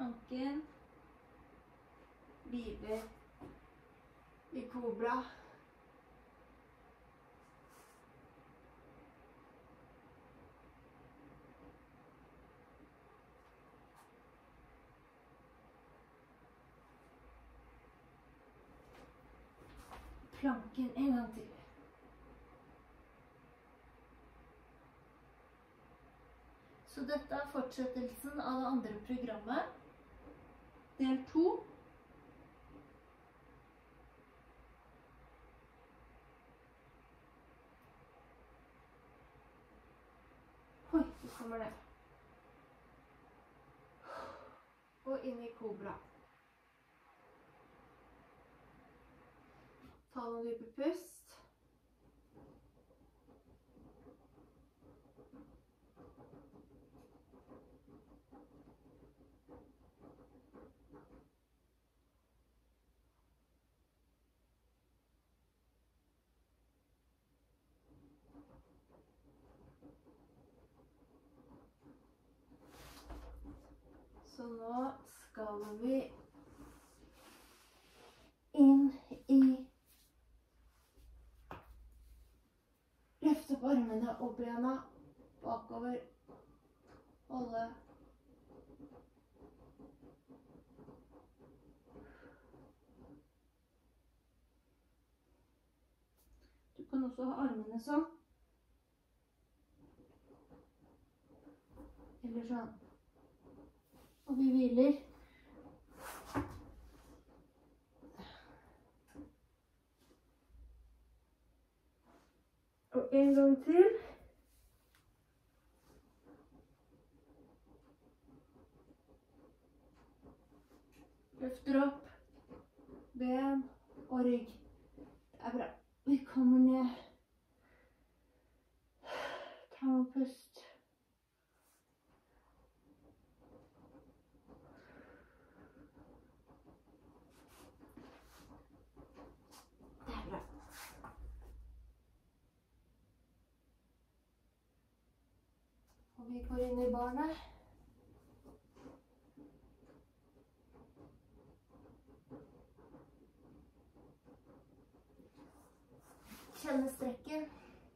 Planken. Hviler i kobra. Planken en gang til. Så dette er fortsettelsen av det andre programmet. Del 2. Oi, så kommer det. Og inn i kobra. Ta noen dype pust. Så nå skal vi inn i løfte på armene og bena bakover. Holde. Du kan også ha armene sånn. Eller sånn. Og vi hviler. Og en gang til. Løfter opp ben og rygg. Det er bra. Vi kommer ned. Ta og pust. Og vi går inn i barnet. Kjenne strekken.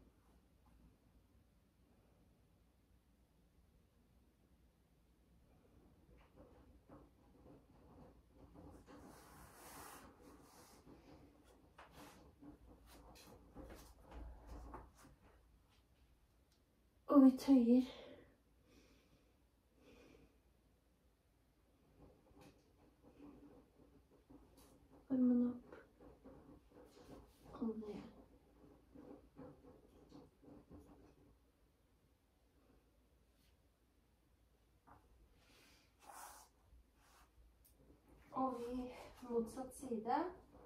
Og vi tøyer. Armen opp. Kom ned. Og vi motsatt side.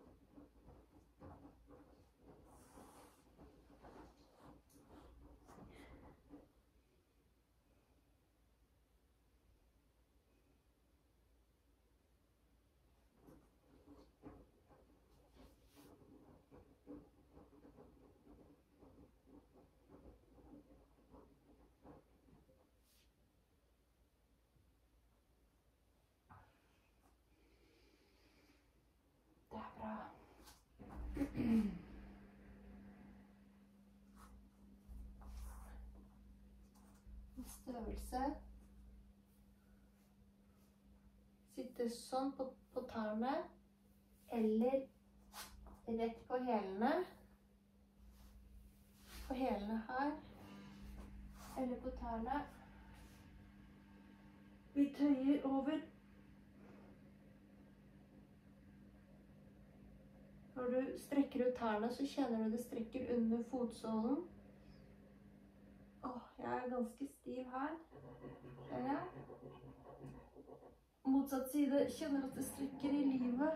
Neste øvelse. Sitte sånn på tærne, eller rett på hælene. På hælene her, eller på tærne. Vi tøyer over. Når du strekker ut tærne, så kjenner du det strekker under fotsålen. Jeg er ganske stiv her. Ser jeg? Motsatt side kjenner at det strekker i livet.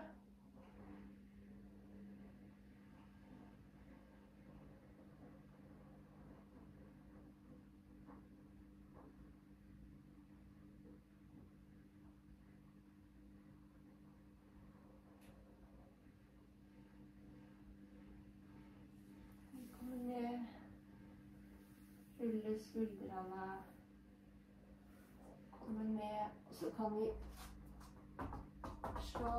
Rulle skuldrene, komme ned, og så kan vi slå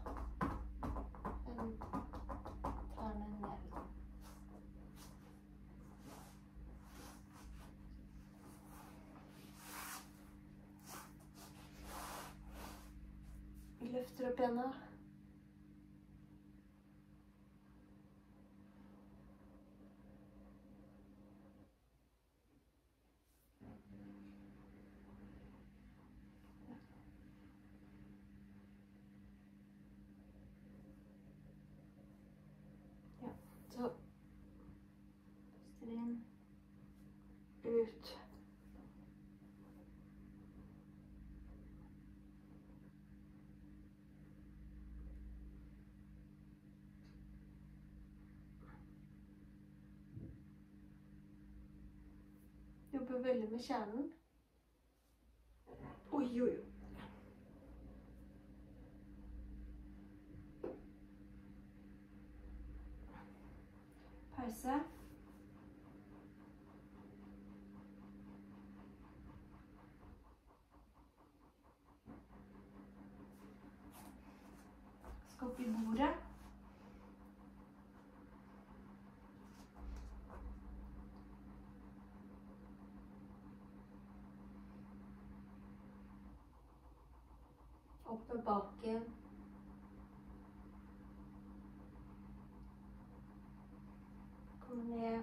en tærne ned. Vi løfter opp bena. Så puster inn, ut. Jobber veldig med kjernen. Oi, oi, oi. Pause. Skal opp i bordet. Opp med baken. Kom ned.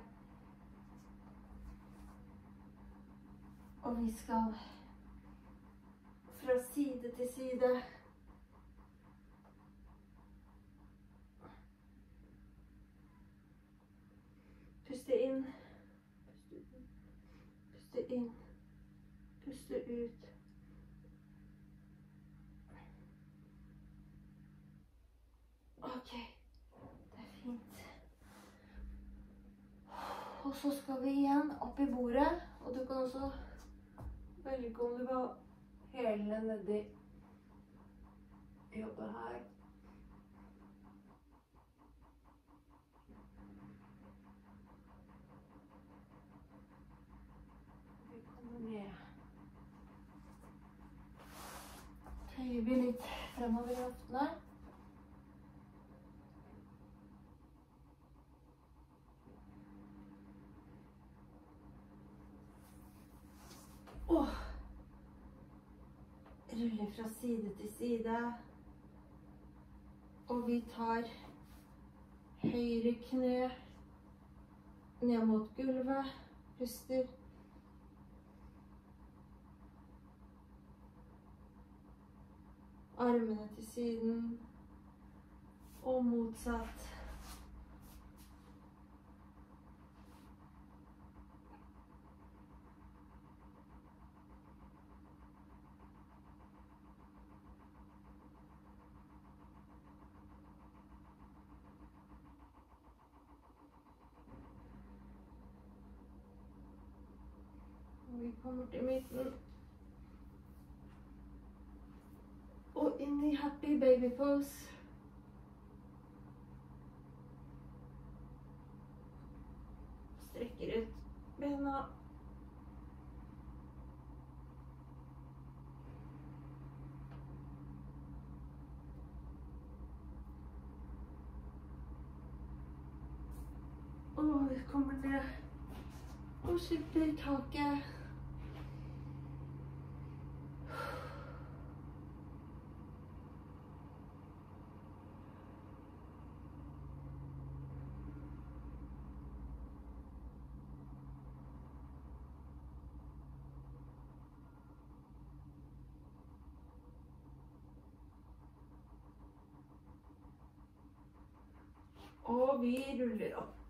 Og vi skal fra side til side. Puste inn, puste inn, puste ut. Ok, det er fint. Og så skal vi igjen opp i bordet, og du kan også velge om du vil ha hælene nedi, jobbe her. Vi kommer ned. Tøyer vi litt fremover i hoftene. Ruller fra side til side. Og vi tar høyre kne ned mot gulvet. Puster. Armene til siden. Og motsatt. Vi kommer til midten. Og inn i happy baby pose. Strekker ut bena. Og vi kommer ned og slipper taket. Og vi ruller opp.